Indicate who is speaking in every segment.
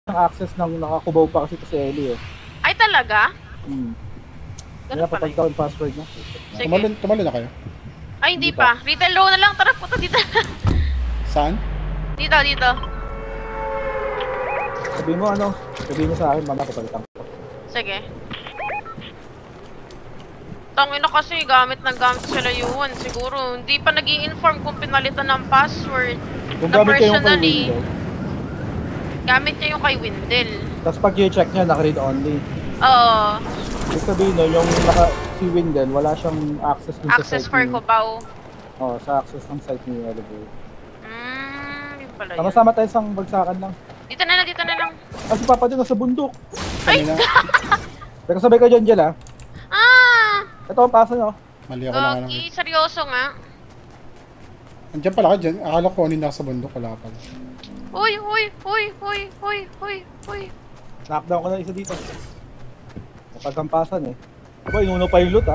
Speaker 1: ng access ng nakakubaw pa kasi ito si Ellie eh.
Speaker 2: Ay talaga?
Speaker 1: Kaya patag daw yung password niya.
Speaker 3: Tumalo na kayo?
Speaker 2: Ay hindi pa. Retail row na lang. Tara, puto dito.
Speaker 3: Saan?
Speaker 2: Dito.
Speaker 1: Sabihin mo sa akin, mama, papalitan ko.
Speaker 2: Sige. Tangina kasi, gamit sila yun. Siguro, hindi pa nag-i-inform kung pinalitan ng password.
Speaker 1: Kung gamit kayo yung kay Windel.
Speaker 2: Gamit niya yung kay Windel.
Speaker 1: Tapos pag i-check niya, naka-read only.
Speaker 2: Oo.
Speaker 1: Ibig sabihin no, yung si Windel, wala siyang access dun sa site.
Speaker 2: Access for Cubao.
Speaker 1: Oo, sa access ng site ni Elevate.
Speaker 2: Yun pala yun.
Speaker 1: Sama-sama tayo sa bagsakan lang.
Speaker 2: Dito na lang.
Speaker 1: Ah, si Papa dun nasa bundok.
Speaker 2: Ay!
Speaker 1: Pero sabay ka dyan, Jel, ha? Ito ang paso nyo.
Speaker 3: Mali ako lang.
Speaker 2: Gogi, seryoso nga.
Speaker 3: Andiyan pala ka dyan. Akala ko nasa bundok. Wala pala.
Speaker 2: Uy.
Speaker 1: Knockdown ko na isa dito. Napagkampasan eh. Aba, inuno pa yung loot, ha?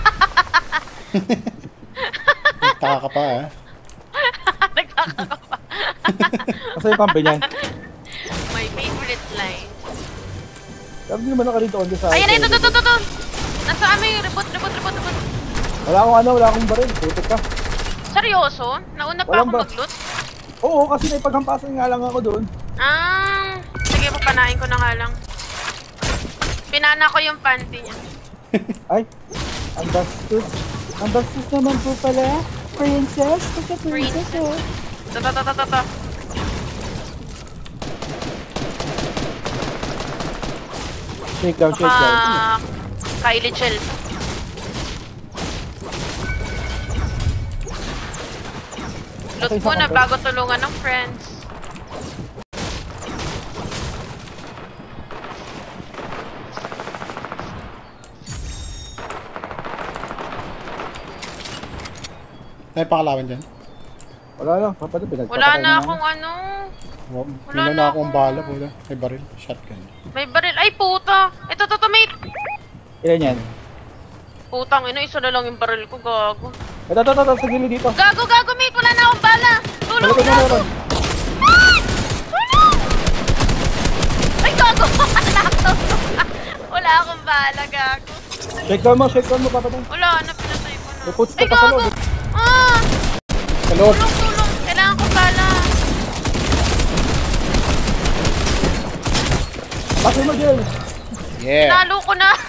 Speaker 3: Nagtaka ka pa, ha?
Speaker 2: Nagtaka ka pa.
Speaker 1: Kasi yung kampi niyan.
Speaker 2: My favorite line.
Speaker 1: Sabi hindi naman nakarito on sa...
Speaker 2: Ayan, ito. Nasa amin, reboot.
Speaker 1: Wala akong baril. Putik ka.
Speaker 2: Seryoso? Nauna pa ako mag-loot?
Speaker 1: Oo, kasi naipagkampasan nga lang ako doon.
Speaker 2: Sige, papanain ko na nga lang. Pinana ko yung panty niya.
Speaker 1: Ay, ang bastos. Ang bastos naman po pala. Princess? Princess.
Speaker 2: Ito.
Speaker 1: Shake down.
Speaker 2: Kylie Chell. Loot mo na bago tulungan ng friends.
Speaker 3: Tayo pakalawan dyan?
Speaker 1: Wala lang, kapatid.
Speaker 2: Wala na akong ano.
Speaker 3: Wala na akong bala. May baril. Shotgun.
Speaker 2: May baril. Ay, puta. Ito, mate.
Speaker 1: Ilan yan?
Speaker 2: Putang ina, isa na lang yung baril ko, gago.
Speaker 1: Ito, sa gilid dito.
Speaker 2: Gago, mate. Wala na akong bala. Tulong, gago. Tulong! Ay, gago. Wala akong bala, gago.
Speaker 1: Shake down mo, papatay.
Speaker 2: Wala na, pinatay ko na.
Speaker 1: May footstep pa sa loob.
Speaker 3: Sa loob.
Speaker 2: Tulong. Kailangan ko bala.
Speaker 1: Bakit mo, Jel?
Speaker 3: Yeah.
Speaker 2: Tinalo ko na.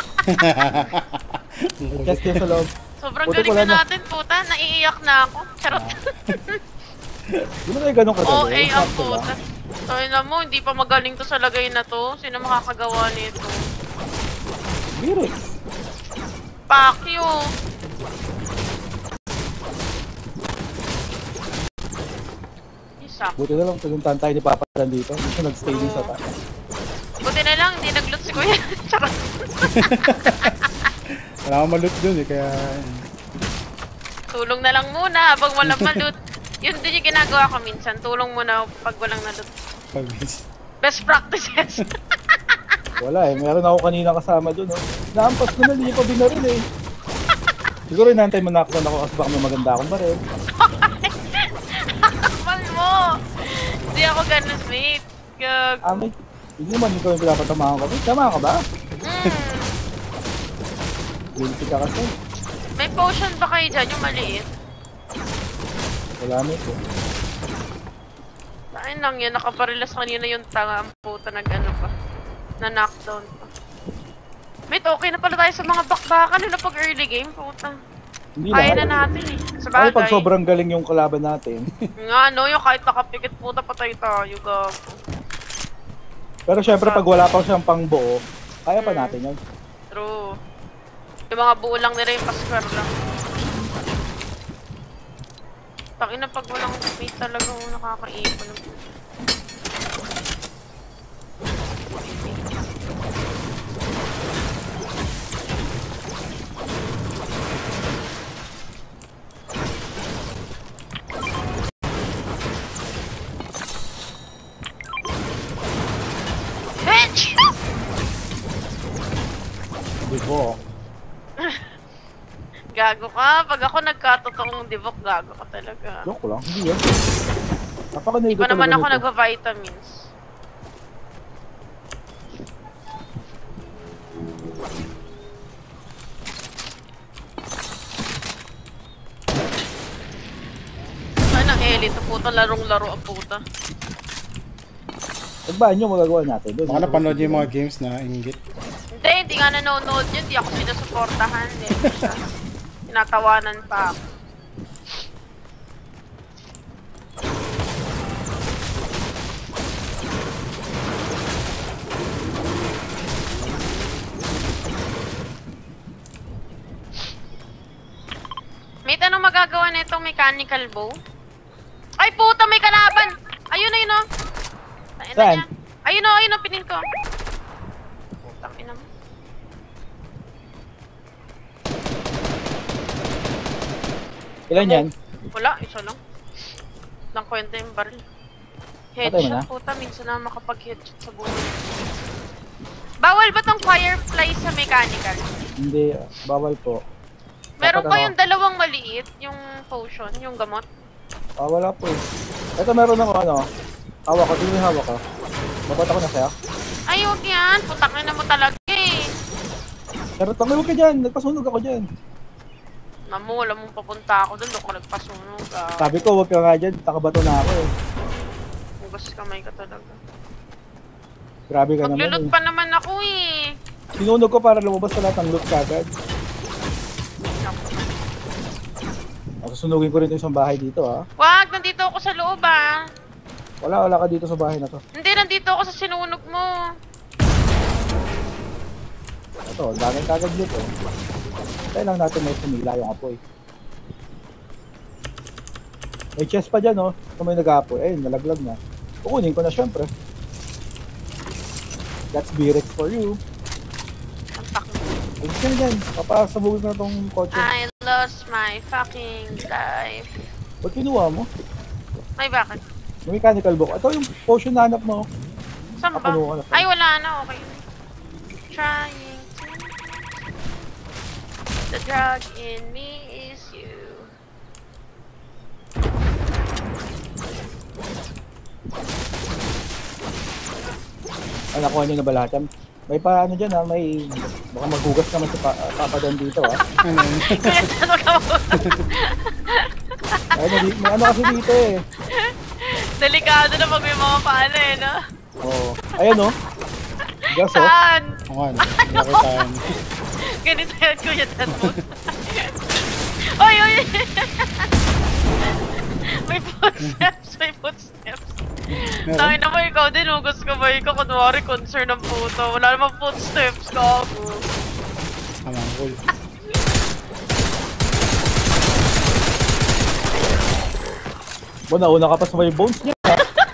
Speaker 1: Just sa loob.
Speaker 2: Sobrang galing na natin, puta. Naiiyak na ako. Charot.
Speaker 1: Hindi na kayo ganun kadali.
Speaker 2: OA ang puta. Sabi na mo, hindi pa magaling to sa lagay na to. Sino makakagawa nito?
Speaker 1: Lyric.
Speaker 2: Fuck you. Isak.
Speaker 1: Buti na lang, pinuntahan tayo ni Papa dito. Gusto nag-stay din sa tayo.
Speaker 2: Buti na lang, hindi nag-loot si Kuya. Charot.
Speaker 3: Wala akong ma-loot dun eh, kaya...
Speaker 2: Tulong na lang muna habang walang ma-loot. Yun din yung ginagawa ko minsan. Tulong muna pag walang na-loot. Best practices.
Speaker 1: Wala eh, meron ako kanina kasama dun. Oh. Naampas ko na, hindi pa binaril eh. Siguro inantay mo knockdown ako kasi baka may maganda akong baril.
Speaker 2: Kapal mo! Hindi ako ganun, mate. Gag.
Speaker 1: Mate. Hindi naman ikaw yung pinapatamahan ko. Tama ka ba? Guilty ka kasi.
Speaker 2: May potion ba kayo dyan, yung maliit?
Speaker 1: Wala na ito.
Speaker 2: Ayun lang yan, nakaparilas kanina yung tanga. Ang puta nag-ano pa. Na-knockdown pa. Mate, okay na pala tayo sa mga bakbakan na pag early game, puta. Kaya na natin eh. Sa bagay.
Speaker 1: Ay, pag sobrang galing yung kalaban natin.
Speaker 2: Nga, no, yung kahit nakapikit puta, patay tayo, gago.
Speaker 1: Pero syempre, pag wala pa siyang pang buo, kaya pa natin yan.
Speaker 2: True. Yung mga buo lang nila yung pa-square lang. Takina pag walang mate talaga nakakaipon. Bitch!
Speaker 1: Divo.
Speaker 2: Gago ka. Pag ako nagkatotoong divok, gago ka talaga.
Speaker 1: Joke lang. Hindi yan.
Speaker 2: Hindi pa naman ako nagva-vitamins. nalilito puta, larong-laro ang puta.
Speaker 1: Pagbaan nyo, magagawa natin. Doon,
Speaker 3: Baka napanood niyo yung mga games na inggit.
Speaker 2: Hindi nga nanonood yun. Hindi ako sinusuportahan. Tinatawanan pa ako. Mate, anong magagawa na itong mechanical bow? Ay puta, may kalaban! Ayun na yun o!
Speaker 1: Saan?
Speaker 2: Ayun o, pinin ko. Putang ina mo.
Speaker 1: Ilan yan?
Speaker 2: Wala, isa lang. Lang kwenta yung baril.
Speaker 1: Patay mo na?
Speaker 2: Headshot puta, minsan na makapag-headshot sa buhay. Bawal ba tong firefly sa mechanical?
Speaker 1: Hindi, bawal po.
Speaker 2: Meron
Speaker 1: Dapat
Speaker 2: pa yung dalawang maliit, yung potion, yung gamot.
Speaker 1: Wala po eh. Ito meron ako ano. Hawak ko, hindi hawak ko. Mabata ko na sa'yo.
Speaker 2: Ay, huwag yan. Putak na mo talaga eh.
Speaker 1: Pero tangay, huwag ka dyan. Nagpasunog ako dyan.
Speaker 2: Namu, wala mong papunta ako doon. Doon ko nagpasunog.
Speaker 1: Sabi ko, huwag ka nga dyan. Takabato na ako eh.
Speaker 2: Hugas kamay ka talaga.
Speaker 1: Grabe ka naman
Speaker 2: Maglulot
Speaker 1: eh.
Speaker 2: pa naman ako eh.
Speaker 1: Sinunog ko para lumabas sa lahat ng loot kagad. Susunugin ko rin yung isang bahay dito ha.
Speaker 2: Wag, nandito ako sa loob ah.
Speaker 1: Wala ka dito sa bahay na to.
Speaker 2: Hindi, nandito ako sa sinunog mo.
Speaker 1: Ito, daming kagad loot eh. Kaya lang natin may sumila yung apoy. May chest pa dyan oh. Kung may nag-apoy. Ayun, nalaglag na. Kukunin ko na syempre. That's B-Rex for you.
Speaker 2: Antak mo.
Speaker 1: Ayun ka na dyan. Papasabugin ko na tong kotse.
Speaker 2: I lost my fucking life.
Speaker 1: Ba't kinuha mo?
Speaker 2: May bakit?
Speaker 1: Yung mechanical book. Ito yung potion na hanap mo.
Speaker 2: Saan ba?
Speaker 1: Kapuno ka na.
Speaker 2: Ay, wala na. Okay. Trying to... The drug in me is you.
Speaker 1: Ay, nakuha nyo na ba lahat yan? May pa ano dyan ha, may... Baka maghugas naman si Papa Dan dito ha.
Speaker 3: Ano yun?
Speaker 2: Kaya ano ka mo?
Speaker 1: Ay, may ano kasi dito eh.
Speaker 2: Delikado na pag may mga paano eh, no?
Speaker 1: Oo. Ayan oh. Gas oh.
Speaker 2: Saan?
Speaker 3: Oo nga, nakita yun.
Speaker 2: Ganito yan, Kuya Tanmot. Oy, oy! May footsteps, may footsteps. Tayo
Speaker 3: Meron?
Speaker 2: naman ikaw din, hugas kamay ka. Kunwari, concern ng puto. Wala namang footsteps ka ako.
Speaker 3: Tama, cool.
Speaker 1: Bo, nauna ka pa sa may bones niya ha.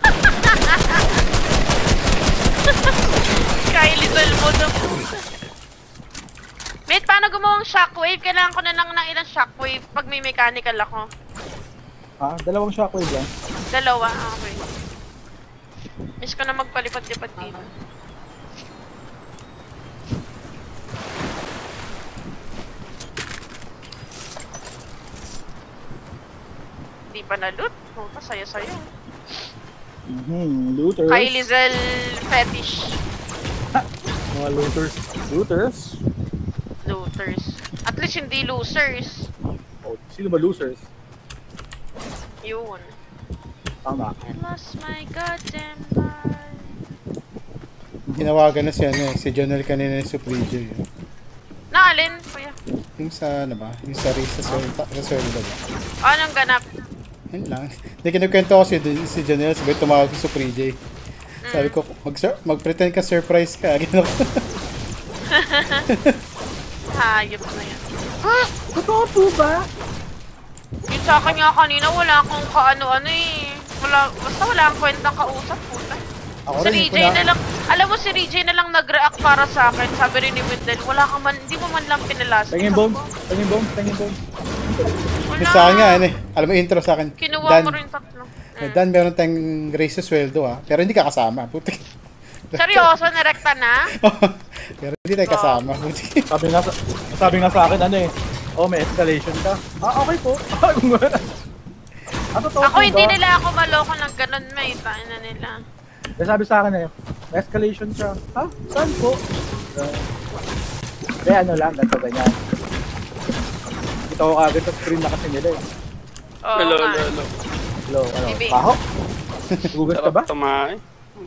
Speaker 2: Kylie Salmo na po. Mate, paano gumawang shockwave? Kailangan ko na lang ng ilang shockwave pag may mechanical ako.
Speaker 1: Ha? Dalawang shockwave lang.
Speaker 2: Dalawa, okay. Miss ko na magpalipad-lipad dito. Di pa na-loot? Oh, saya-saya.
Speaker 1: Looters.
Speaker 2: Kylie Zel fetish.
Speaker 1: Mga looters. Looters?
Speaker 2: Looters. At least hindi losers.
Speaker 1: Oh, sino ba losers?
Speaker 2: Yun.
Speaker 1: Tama.
Speaker 2: I lost my goddamn life.
Speaker 3: Tinawagan na si ano eh, si Jonel kanina yung Suprijo yun.
Speaker 2: Naalin, kuya?
Speaker 3: Yung sa ano ba? Yung sa race sa sweldo ba?
Speaker 2: Anong ganap?
Speaker 3: Yun lang. Hindi kinukwento ko si Jonel, sabay tumawag si Suprijo. Sabi ko, mag-pretend ka surprise ka. Gano'n.
Speaker 2: Hayop na yan.
Speaker 1: Ha? Totoo po ba?
Speaker 2: Yung sa akin nga kanina, wala akong kaano-ano eh. Basta wala akong kwentang kausap, puta.
Speaker 1: Ako
Speaker 2: Si
Speaker 1: rin,
Speaker 2: RJ na lang, alam mo si RJ na lang nag-react para sa akin. Sabi rin ni Wendell, wala ka man, hindi mo man lang pinalasan.
Speaker 1: Tingin bones. Tingin bones. Tingin bones.
Speaker 2: Wala.
Speaker 3: Sa akin nga, ano eh. Alam mo, intro sa akin.
Speaker 2: Kinuha mo rin tatlo.
Speaker 3: Dan, meron tayong race sa sweldo ah. Pero hindi ka kasama. Putik.
Speaker 2: Seryoso, narekta na?
Speaker 3: Pero hindi tayo kasama. Putik.
Speaker 1: Sabi nga sa akin ano eh. Oh, may escalation ka. Ah, okay po. Totoo
Speaker 2: Ako
Speaker 1: po
Speaker 2: hindi
Speaker 1: ba?
Speaker 2: nila ako maloko ng ganun, may tain na nila.
Speaker 1: Sabi sa akin eh, may escalation siya. Ha? Saan po? Kaya ano lang, ganito ganyan. Kita ko agad sa screen na kasi nila eh.
Speaker 2: Oo nga.
Speaker 1: Hello, ano?
Speaker 2: Bibi.
Speaker 1: Paho? Gugas ka ba?
Speaker 4: Tumae.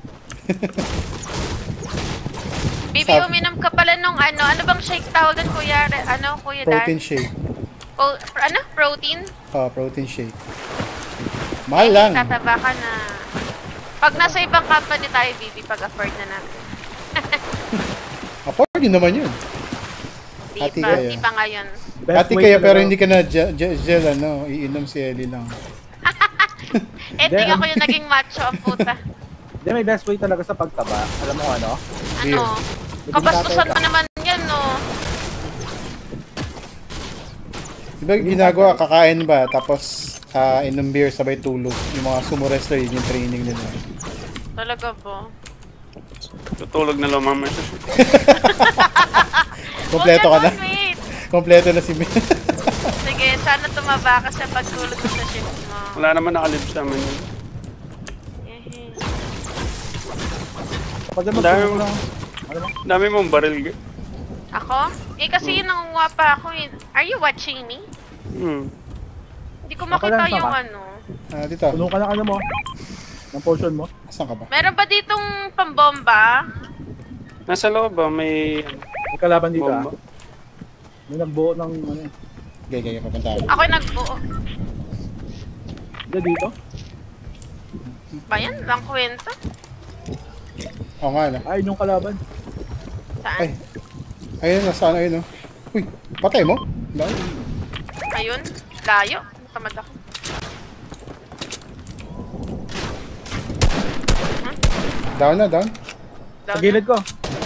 Speaker 2: Bibi, uminom ka pala nung ano. Ano bang shake tawagan, Kuya? Ano, Kuya Dan?
Speaker 3: Protein shake.
Speaker 2: Ano? Protein?
Speaker 3: Protein shake. Mahal lang.
Speaker 2: Tataba ka na. Pag nasa ibang company tayo, Bibi, pag-afford na natin.
Speaker 3: Afford din naman yun.
Speaker 2: Di
Speaker 3: Hati
Speaker 2: pa,
Speaker 3: kaya.
Speaker 2: di pa ngayon.
Speaker 1: Best
Speaker 3: Hati
Speaker 1: way
Speaker 3: kaya
Speaker 1: talaga.
Speaker 3: pero hindi ka na gel ano, iinom si Ellie lang.
Speaker 2: Tingnan ko yung naging macho ang puta.
Speaker 1: Hindi, may best way talaga sa pagtaba. Alam mo ano?
Speaker 3: Beer.
Speaker 2: Ano? Kabastusan mo naman yan, no?
Speaker 3: Diba ginagawa, kakain ba, tapos inom beer sabay tulog. Yung mga sumo wrestler, yun yung training nila.
Speaker 2: Talaga ba?
Speaker 4: Tutulog na lang mamaya sa shoot.
Speaker 3: Kompleto ka na.
Speaker 2: Wait.
Speaker 3: Kompleto na si Mel.
Speaker 2: Sige, sana tumaba ka sa pagtulog mo sa shift mo.
Speaker 4: Wala naman nakalib sa amin yun.
Speaker 2: Ehe.
Speaker 1: Pag ano,
Speaker 4: Dami
Speaker 1: tulog
Speaker 4: mo.
Speaker 1: lang. Ano mo?
Speaker 4: Dami mong baril.
Speaker 2: Ako? Kasi yun nangunguha pa ako eh. Are you watching me? Hindi ko makita
Speaker 1: Nakalansa
Speaker 2: yung
Speaker 1: ka?
Speaker 2: ano.
Speaker 3: Dito.
Speaker 1: Puno ka ng ano mo? Ng potion mo?
Speaker 3: Asan ka ba?
Speaker 2: Meron ba ditong pambomba?
Speaker 4: Nasa loob ba? May
Speaker 1: May kalaban dito
Speaker 4: bomba.
Speaker 1: May nagbuo ng ano.
Speaker 3: Gaya, papunta ako.
Speaker 2: Ako'y nagbuo.
Speaker 1: Hindi dito?
Speaker 2: Ba yan? Lang kwenta?
Speaker 3: Oo nga na.
Speaker 1: Ay, yung kalaban.
Speaker 2: Saan?
Speaker 3: Ay. Ayun, nasaan ayun, no? Uy, patay mo? Layo.
Speaker 2: Ayun. Layo. Tamad ako.
Speaker 3: Down na, down.
Speaker 1: Sa gilid ko.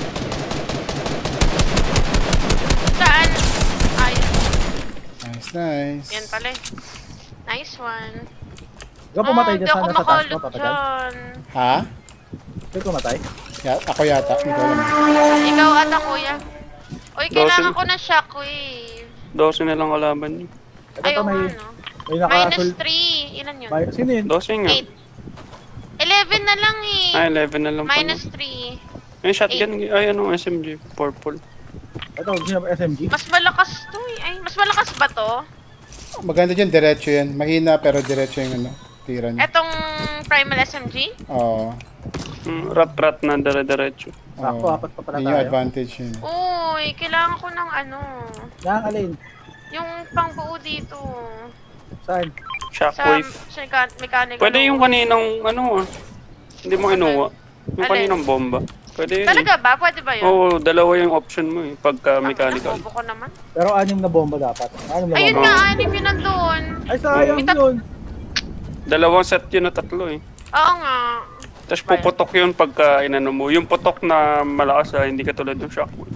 Speaker 2: Saan? Ayun.
Speaker 3: Nice, nice.
Speaker 2: Yan pala eh. Nice one.
Speaker 1: Ikaw pumatay
Speaker 2: Hindi
Speaker 1: dyan
Speaker 2: ako
Speaker 1: sana sa taas
Speaker 2: makulog
Speaker 1: mo, papatay.
Speaker 2: dyan.
Speaker 3: Ha?
Speaker 1: Ikaw pumatay?
Speaker 3: Ako yata. Hindi ko alam.
Speaker 2: Ikaw ata, kuya. Uy, kailangan
Speaker 4: Dosin.
Speaker 2: ko ng shockwave.
Speaker 4: 12 na lang kalaban niyo.
Speaker 1: Ito
Speaker 2: Ayaw
Speaker 1: pa may,
Speaker 2: ano.
Speaker 1: may nakasul...
Speaker 2: Minus 3. Ilan yun?
Speaker 1: Sino yun?
Speaker 4: 12 nga.
Speaker 2: 8. 11 na lang eh.
Speaker 4: Ay, 11 na lang pala.
Speaker 2: Minus 3.
Speaker 4: Ay, shotgun. Ay, ano, SMG. Purple.
Speaker 1: Ito, sino ba SMG?
Speaker 2: Mas malakas to eh. Ay, mas malakas ba to?
Speaker 3: Maganda dyan, diretso yan. Mahina pero diretso yung ano, tira niya.
Speaker 2: Etong Primal SMG?
Speaker 3: Oo.
Speaker 4: Rat-rat na dire-diretso.
Speaker 1: Sakto, apat pa pala
Speaker 3: Yun yung
Speaker 1: tayo.
Speaker 3: advantage yun.
Speaker 2: Uy, kailangan ko ng ano.
Speaker 1: Yang alin?
Speaker 2: Yung pangbuo dito.
Speaker 1: Saan?
Speaker 2: Sa
Speaker 4: Shockwave.
Speaker 2: mechanical.
Speaker 4: Pwede yung kaninang, ano hindi mo inuwa. Yung
Speaker 2: Alin?
Speaker 4: kaninang bomba. Pwede yun.
Speaker 2: Talaga ba? Pwede ba yun?
Speaker 4: Oo, dalawa yung option mo eh, pagka
Speaker 2: Ang
Speaker 4: mechanical.
Speaker 2: bobo ko naman.
Speaker 1: Pero 6 na bomba dapat. 6 na
Speaker 2: Ayun
Speaker 1: bomba.
Speaker 2: nga, anim yun nandun.
Speaker 1: Ay, sayang
Speaker 2: May tat-
Speaker 1: yun.
Speaker 4: Dalawang set yun na tatlo eh.
Speaker 2: Oo nga.
Speaker 4: Tapos puputok yun pagka inano mo. Yung putok na malakas hindi katulad ng shockwave.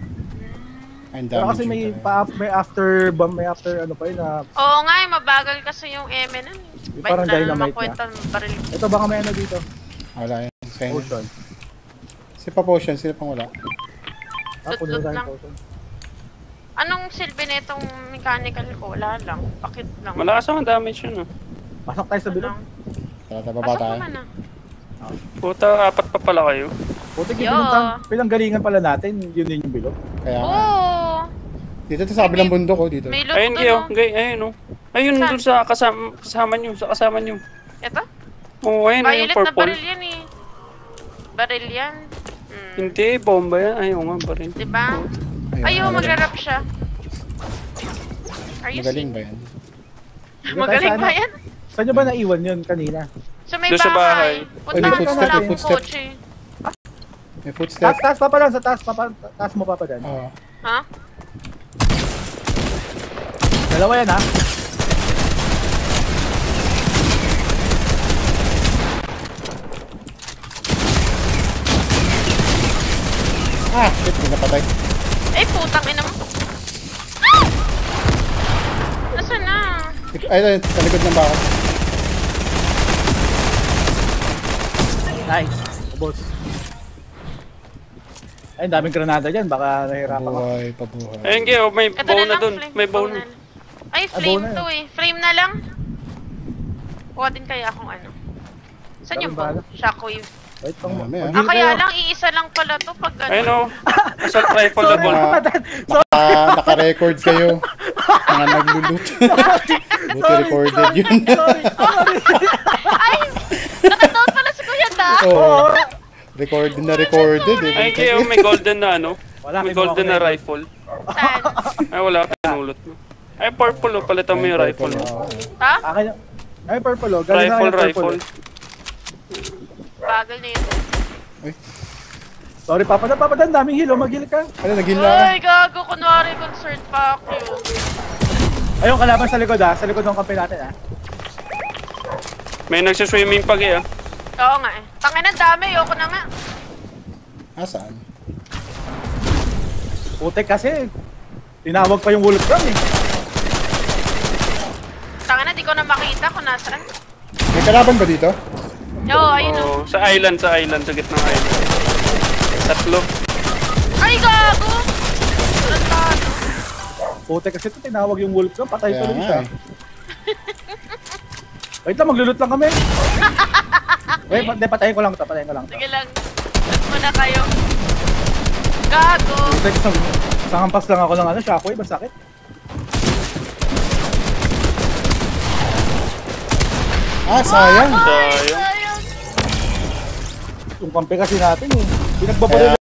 Speaker 3: Ang
Speaker 1: Pero
Speaker 3: damage
Speaker 1: kasi may,
Speaker 3: yun talaga.
Speaker 1: may after bomb, may after ano pa yun na...
Speaker 2: Oo nga, mabagal kasi yung M na.
Speaker 1: Yung parang dynamite
Speaker 2: makwenta ng baril.
Speaker 1: Ito baka may ano dito.
Speaker 3: Wala yan. Sa'yo.
Speaker 1: Potion.
Speaker 3: Si pa potion, sila pang wala.
Speaker 1: Puno
Speaker 2: Lut-lut
Speaker 1: tayong
Speaker 2: lang.
Speaker 1: potion.
Speaker 2: Anong silbi nitong mechanical ko? Wala lang. Bakit lang?
Speaker 4: Malakas ang damage yun ah.
Speaker 1: Pasok tayo sa bilog.
Speaker 2: Lang.
Speaker 3: Tara, baba
Speaker 2: Pasok
Speaker 3: tayo.
Speaker 2: naman ah.
Speaker 4: Puta, 4 pa pala kayo.
Speaker 1: Puti
Speaker 2: Yo.
Speaker 1: pilang galingan pala natin, yun din yung bilog.
Speaker 3: Kaya nga.
Speaker 2: Oo.
Speaker 3: Dito sa kabilang bundok ko, dito.
Speaker 2: May loot
Speaker 4: Ayun
Speaker 2: doon
Speaker 4: kayo,
Speaker 2: oh.
Speaker 4: ayun oh. Ayun
Speaker 2: Saan?
Speaker 4: dun sa kasama nyo, sa kasama nyo.
Speaker 2: Ito?
Speaker 4: Oo, ayun yung
Speaker 2: Violet na
Speaker 4: purple.
Speaker 2: baril yan eh. Baril yan.
Speaker 4: Hindi, bomba yan. Ayaw nga pa rin.
Speaker 2: Diba?
Speaker 3: Ayun,
Speaker 2: Ayaw,
Speaker 3: magaling.
Speaker 2: magra-rap siya. Are you
Speaker 3: Magaling ba yan?
Speaker 2: Magaling ba yan?
Speaker 1: Saan nyo ba naiwan yun kanina?
Speaker 2: So may
Speaker 4: Doon sa
Speaker 2: bahay.
Speaker 3: Ay,
Speaker 4: bahay.
Speaker 3: may
Speaker 2: Puntahan
Speaker 3: footstep,
Speaker 2: mo
Speaker 3: may
Speaker 2: lang yung
Speaker 3: footstep.
Speaker 2: kotse.
Speaker 3: May footstep.
Speaker 1: Taas pa pa lang, sa taas, taas mo pa pa dyan.
Speaker 3: Oo.
Speaker 2: Ha?
Speaker 1: Dalawa yan ha.
Speaker 3: Shit, may napatay.
Speaker 2: Eh, putang ina mo. Ah! Nasaan na?
Speaker 3: Ay, sa likod ng baka.
Speaker 1: Nice. Boss. Ay, daming granada dyan. Baka nahirapan ka.
Speaker 3: Pabuhay.
Speaker 4: Ayun kayo, may
Speaker 2: Ito
Speaker 4: bow na
Speaker 2: lang,
Speaker 4: dun.
Speaker 2: flame.
Speaker 4: May bow
Speaker 2: Bow
Speaker 4: na.
Speaker 2: Ay,
Speaker 1: bow
Speaker 2: flame
Speaker 1: na
Speaker 2: to eh. Flame na lang. Kuha din kaya akong ano. Saan yung
Speaker 1: Daming
Speaker 2: bow? Shockwave.
Speaker 1: Wait, pang
Speaker 3: Dami, ah.
Speaker 2: Ah, kaya lang, iisa lang pala to pag
Speaker 4: Ayun
Speaker 2: ano.
Speaker 4: oh. Assault rifle na
Speaker 3: Mga
Speaker 4: ball.
Speaker 3: naka-record kayo. Mga nagluluto. Buti recorded yun.
Speaker 1: Sorry.
Speaker 2: Ay! Nakataon pala si Kuya Da!
Speaker 3: Oo. Recorded na recorded eh.
Speaker 4: Ay, kayo may golden na ano?
Speaker 1: Wala,
Speaker 4: May
Speaker 1: kinuha ko
Speaker 4: golden
Speaker 1: na
Speaker 4: na
Speaker 1: yun.
Speaker 4: rifle.
Speaker 2: Saan?
Speaker 4: Ay, wala. Pinulot mo. Ay, purple oh. Palitan mo yung rifle.
Speaker 3: Oo.
Speaker 2: Ha?
Speaker 1: Akin na. Ay, purple oh. Galing na
Speaker 4: Rifle,
Speaker 1: yung purple.
Speaker 4: rifle.
Speaker 2: Bagal na yun.
Speaker 1: Sorry, papadan. Daming hilo. Mag-heal ka.
Speaker 3: Ano, nag-heal na ako.
Speaker 2: Ay, gago. Kunwari concerned pa ako.
Speaker 1: Ayun, kalaban sa likod ha. Sa likod ng kampi natin ha.
Speaker 4: May nagsiswimming pag eh.
Speaker 2: Oo nga eh. Tangin ang dami. Ayoko na nga.
Speaker 3: Ah, saan?
Speaker 1: Putek kasi. Tinawag pa yung wolf drum eh.
Speaker 2: Tangin na, di ko na makita kung nasaan.
Speaker 3: May kalaban ba dito?
Speaker 2: Oo, ayun o.
Speaker 4: Oh, sa island, sa gitnang island. Tatlo.
Speaker 2: Ay, gago! Lantado.
Speaker 1: Putek kasi ito. Tinawag yung wolf drum. Patay
Speaker 3: Kaya
Speaker 1: tuloy
Speaker 3: nga
Speaker 1: siya.
Speaker 3: eh.
Speaker 1: Wait lang, maglulot lang kami. Wait, patayin ko lang ito.
Speaker 2: Sige lang. Loot mo na kayo. Gago!
Speaker 1: Putek, isang hampas lang ako ng ano, shockwave. Masakit.
Speaker 3: Ah, sayang.
Speaker 4: Sayang.
Speaker 2: Sayang.
Speaker 1: Yung kampi kasi natin eh. Pinagbabaril